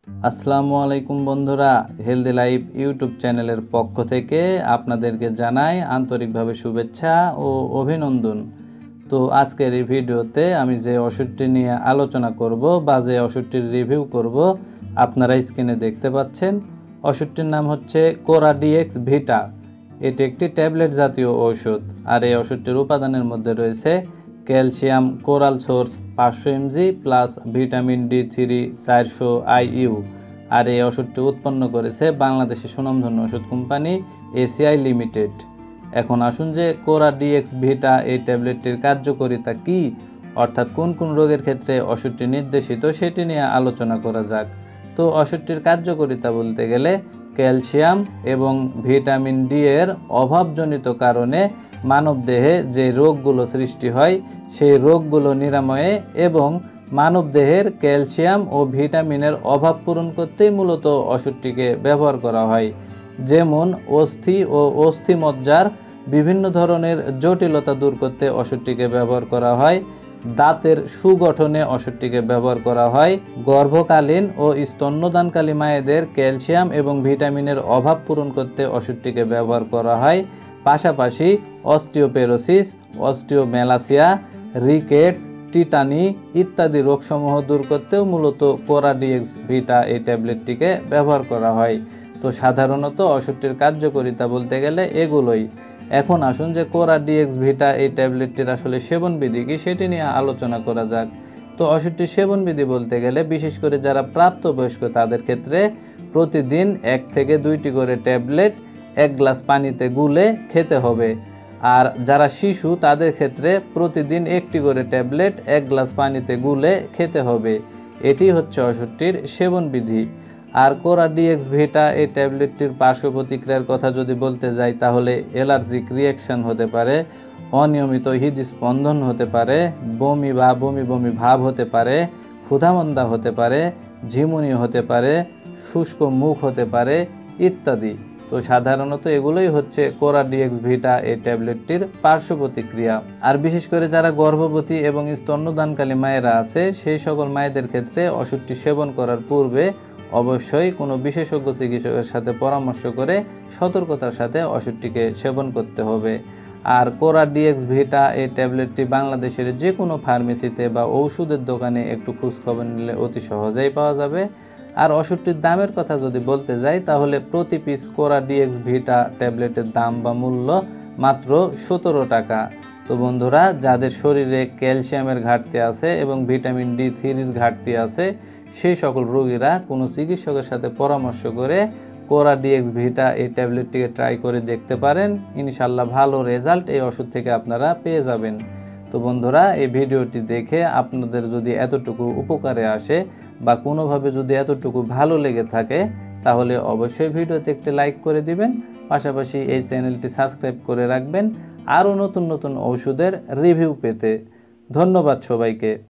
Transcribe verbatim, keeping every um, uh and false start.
আসসালামু আলাইকুম বন্ধুরা, হেলদি লাইফ ইউটিউব চ্যানেলের পক্ষ থেকে আপনাদেরকে জানাই আন্তরিকভাবে শুভেচ্ছা ও অভিনন্দন। তো আজকের এই ভিডিওতে আমি যে ওষুধটি নিয়ে আলোচনা করব বা যে ওষুধটির রিভিউ করব আপনারা স্ক্রিনে দেখতে পাচ্ছেন। ওষুধটির নাম হচ্ছে কোরাডিএক্স ভিটা। এটি একটি ট্যাবলেট জাতীয় ওষুধ, আর এই ওষুধটির উপাদানের মধ্যে রয়েছে ক্যালসিয়াম কোরাল সোর্স পাঁচশো mg plus vitamin D three চারশো আইইউ। আর এই ওষুধটি উৎপন্ন করেছে বাংলাদেশের সুনামধন্য ওষুধ কোম্পানি এসিআই লিমিটেড। এখন আসুন যে কোরাডিএক্স ভিটা এই ট্যাবলেটটির কার্যকারিতা কি, অর্থাৎ কোন কোন রোগের ক্ষেত্রে ওষুধটি নির্দেশিত সেটি নিয়ে আলোচনা করা যাক। তো ওষুধটির কার্যকারিতা বলতে গেলে ক্যালসিয়াম এবং ভিটামিন ডি এর অভাবজনিত কারণে মানবদেহে যে রোগগুলো সৃষ্টি হয় সেই রোগগুলো নিরাময়ে এবং মানবদেহের ক্যালসিয়াম ও ভিটামিনের অভাব পূরণ করতেই মূলত ওষুধটিকে ব্যবহার করা হয়। যেমন অস্থি ও অস্থিমজ্জার বিভিন্ন ধরনের জটিলতা দূর করতে ওষুধটিকে ব্যবহার করা হয়। দাঁতের সুগঠনে ওষুধটিকে ব্যবহার করা হয়। গর্ভকালীন ও স্তন্যদানকালী মায়েদের ক্যালসিয়াম এবং ভিটামিনের অভাব পূরণ করতে ওষুধটিকে ব্যবহার করা হয়। পাশাপাশি অস্টিওপেরোসিস, অস্টিওমেলাসিয়া, রিকেটস, টিটানি ইত্যাদি রোগসমূহ দূর করতেও মূলত কোরাডিএক্স ভিটা এই ট্যাবলেটটিকে ব্যবহার করা হয়। তো সাধারণত ওষুধটির কার্যকারিতা বলতে গেলে এগুলোই। এখন আসুন যে কোরাডিএক্স ভিটা এই ট্যাবলেটটির আসলে সেবনবিধি কি সেটি নিয়ে আলোচনা করা যাক। তো ওষুধটির সেবনবিধি বলতে গেলে বিশেষ করে যারা প্রাপ্তবয়স্ক তাদের ক্ষেত্রে প্রতিদিন এক থেকে দুইটি করে ট্যাবলেট এক গ্লাস পানিতে গুলে খেতে হবে। আর যারা শিশু তাদের ক্ষেত্রে প্রতিদিন একটি করে ট্যাবলেট এক গ্লাস পানিতে গুলে খেতে হবে। এটি হচ্ছে ওষুধটির সেবনবিধি। আর কোরাডিএক্স ভিটা এই ট্যাবলেটটির পার্শ্ব প্রতিক্রিয়ার কথা যদি বলতে যাই তাহলে অ্যালার্জিক রিয়াকশান হতে পারে, অনিয়মিত হৃদস্পন্দন হতে পারে, বমি বা বমি বমি ভাব হতে পারে, ক্ষুধামন্দা হতে পারে, ঝিমুনি হতে পারে, শুষ্ক মুখ হতে পারে ইত্যাদি। তো সাধারণত এগুলোই হচ্ছে কোরাডিএক্স ভিটা এই ট্যাবলেটটির পার্শ্ব প্রতিক্রিয়া। আর বিশেষ করে যারা গর্ভবতী এবং স্তন্যদানকালী মায়েরা আছে সেই সকল মায়েদের ক্ষেত্রে ওষুধটি সেবন করার পূর্বে অবশ্যই কোনো বিশেষজ্ঞ চিকিৎসকের সাথে পরামর্শ করে সতর্কতার সাথে ওষুধটিকে সেবন করতে হবে। আর কোরাডিএক্স ভিটা এই ট্যাবলেটটি বাংলাদেশের যে কোনো ফার্মেসিতে বা ঔষধের দোকানে একটু খোঁজখবর নিলে অতি সহজেই পাওয়া যাবে। আর ওষুধটির দামের কথা যদি বলতে যাই তাহলে প্রতি পিস কোরাডিএক্স ভিটা ট্যাবলেটের দাম বা মূল্য মাত্র সতেরো টাকা। তো বন্ধুরা, যাদের শরীরে ক্যালসিয়ামের ঘাটতি আছে এবং ভিটামিন ডি থ্রির ঘাটতি আছে সেই সকল রোগীরা কোনো চিকিৎসকের সাথে পরামর্শ করে কোরাডিএক্স ভিটা এই ট্যাবলেটটিকে ট্রাই করে দেখতে পারেন। ইনশাল্লাহ ভালো রেজাল্ট এই ওষুধ থেকে আপনারা পেয়ে যাবেন। তো বন্ধুরা, এই ভিডিওটি দেখে আপনাদের যদি এতটুকু উপকারে আসে বা কোনোভাবে যদি এতটুকু ভালো লেগে থাকে তাহলে অবশ্যই ভিডিওতে একটি লাইক করে দিবেন। পাশাপাশি এই চ্যানেলটি সাবস্ক্রাইব করে রাখবেন আরও নতুন নতুন ওষুধের রিভিউ পেতে। ধন্যবাদ সবাইকে।